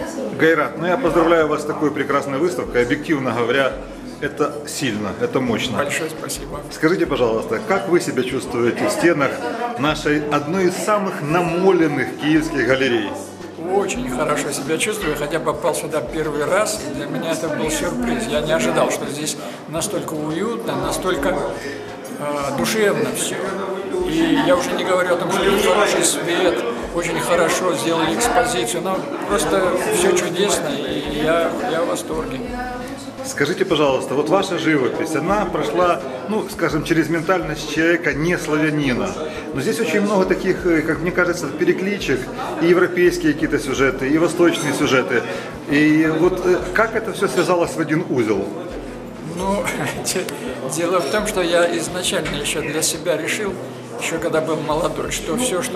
Гайрат, ну я поздравляю вас с такой прекрасной выставкой. Объективно говоря, это сильно, это мощно. Большое спасибо. Скажите, пожалуйста, как вы себя чувствуете в стенах нашей одной из самых намоленных киевских галерей? Очень хорошо себя чувствую, хотя попал сюда первый раз. Для меня это был сюрприз. Я не ожидал, что здесь настолько уютно, настолько душевно все. И я уже не говорю о том, что тут хороший свет, очень хорошо сделали экспозицию, но просто все чудесно, и я в восторге. Скажите, пожалуйста, вот ваша живопись, она прошла, ну, скажем, через ментальность человека не славянина. Но здесь очень много таких, как мне кажется, перекличек, и европейские какие-то сюжеты, и восточные сюжеты. И вот как это все связалось в один узел? Ну, дело в том, что я изначально еще для себя решил, еще когда был молодой, что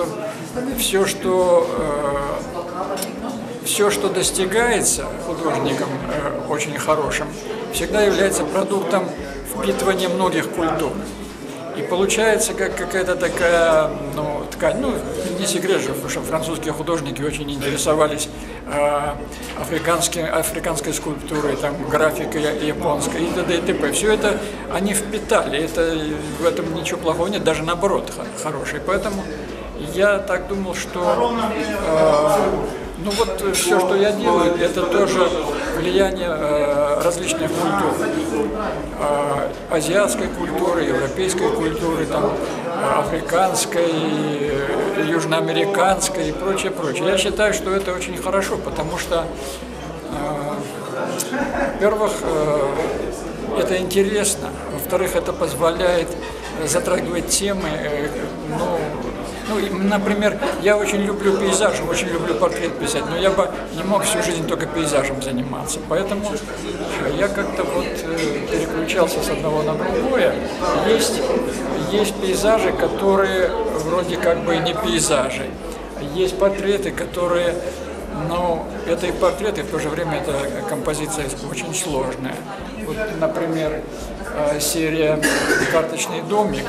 все, что достигается художником очень хорошим, всегда является продуктом впитывания многих культур. И получается как какая-то такая, ткань. Не секрет же, потому что французские художники очень интересовались африканской скульптурой, там, графикой японской и т.д. и т.п. Все это они впитали, в этом ничего плохого нет, даже наоборот хороший. Поэтому я так думал, что все, что я делаю, это тоже влияние различных культур. Азиатской культуры, европейской культуры, там, африканской, южноамериканской и прочее, прочее. Я считаю, что это очень хорошо, потому что, во-первых, это интересно, во-вторых, это позволяет затрагивать темы, например, я очень люблю пейзажи, очень люблю портрет писать, но я бы не мог всю жизнь только пейзажем заниматься. Поэтому я как-то переключался с одного на другое. Есть пейзажи, которые вроде как бы не пейзажи. Есть портреты, которые, это и портреты, в то же время это композиция очень сложная. Вот, например, серия «Карточный домик».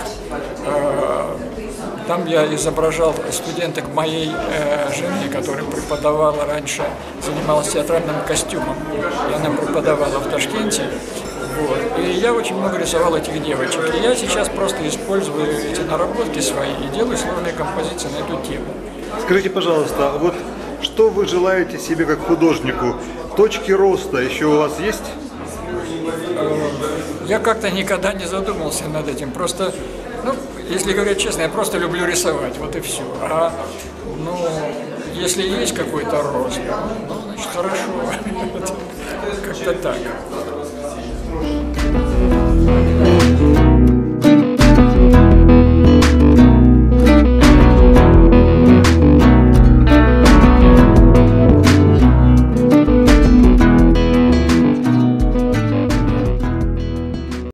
Там я изображал студенток моей жены, которая преподавала раньше, занималась театральным костюмом. И она преподавала в Ташкенте. Вот. И я очень много рисовал этих девочек. И я сейчас просто использую эти наработки свои и делаю сложные композиции на эту тему. Скажите, пожалуйста, вот что вы желаете себе как художнику? Точки роста еще у вас есть? Я как-то никогда не задумывался над этим. Просто, если говорить честно, я просто люблю рисовать, вот и все. Если есть какой-то рост, значит хорошо. Как-то так.